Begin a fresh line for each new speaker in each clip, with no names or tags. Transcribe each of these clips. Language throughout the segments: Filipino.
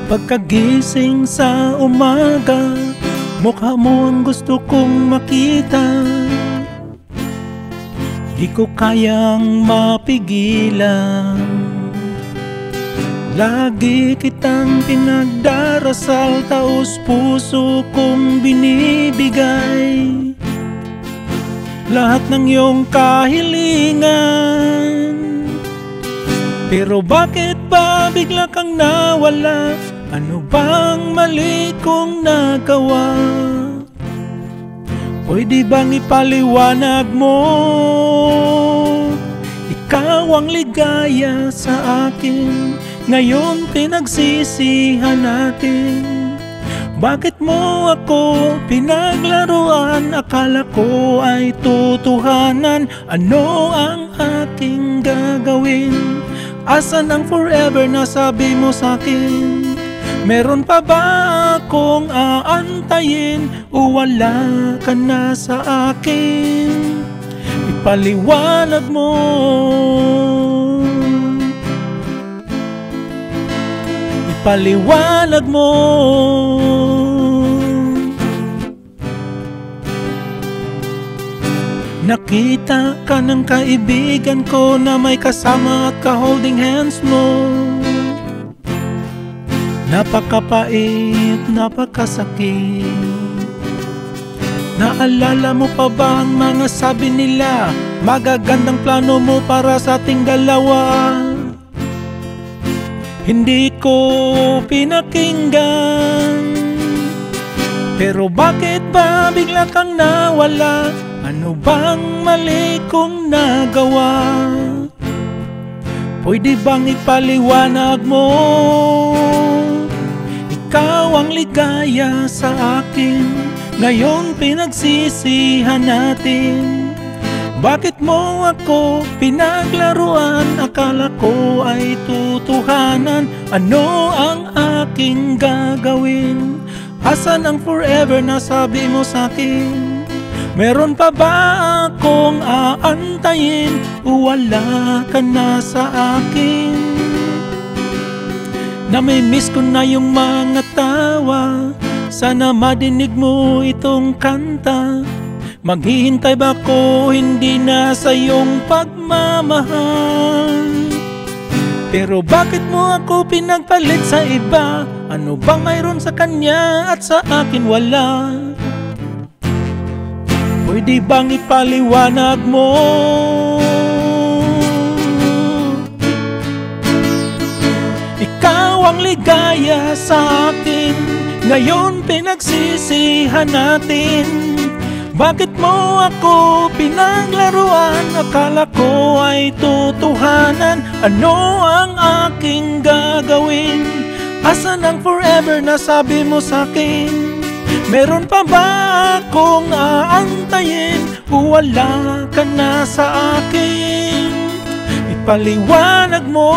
Pagkagising sa umaga, mukha mo ang gusto kong makita. Di ko kayang mapigilan. Lagi kitang pinagdarasal, taos puso kong binibigay lahat ng iyong kahilingan. Pero bakit ba bigla kang nawala? Ano bang mali kong nagawa? Pwede bang ipaliwanag mo? Ikaw ang ligaya sa akin, ngayon pinagsisihan natin. Bakit mo ako pinaglaruan? Akala ko ay totohanan. Ano ang aking gagawin? Asan ang forever na sabi mo sa'kin? Meron pa ba akong aantayin? O wala ka na sa akin? Ipaliwanag mo. Ipaliwanag mo. Nakita ka ng kaibigan ko na may kasama at ka-holding hands mo. Napakapait, napakasakit. Naalala mo pa ba ang mga sabi nila? Magagandang plano mo para sa ating dalawa. Hindi ko pinakinggan. Pero bakit ba bigla kang nawala? Ano bang mali kong nagawa? Pwede bang ipaliwanag mo? Ikaw ang ligaya sa akin, ngayon pinagsisihan natin. Bakit mo ako pinaglaruan? Akala ko ay totohanan. Ano ang aking gagawin? Asan ang forever na sabi mo sa'kin? Meron pa ba akong aantayin? O wala ka na sa akin? Namimiss ko na yung mga tawa. Sana madinig mo itong kanta. Maghihintay ba ko hindi na sa iyong pagmamahal? Pero bakit mo ako pinagpalit sa iba? Ano bang mayroon sa kanya at sa akin wala? Pwede bang ipaliwanag mo? Ikaw ang ligaya sa akin, ngayon pinagsisihan natin. Bakit mo ako pinaglaruan? Akala ko ay totohanan. Ano ang aking gagawin? Asan ang forever na sabi mo sa'kin? Meron pa ba akong aantayin? O wala ka na sa akin? Ipaliwanag mo.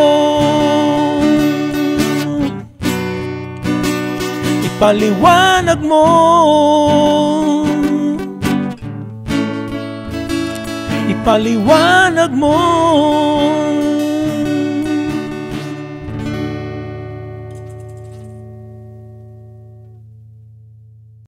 Ipaliwanag mo. Ipaliwanag mo.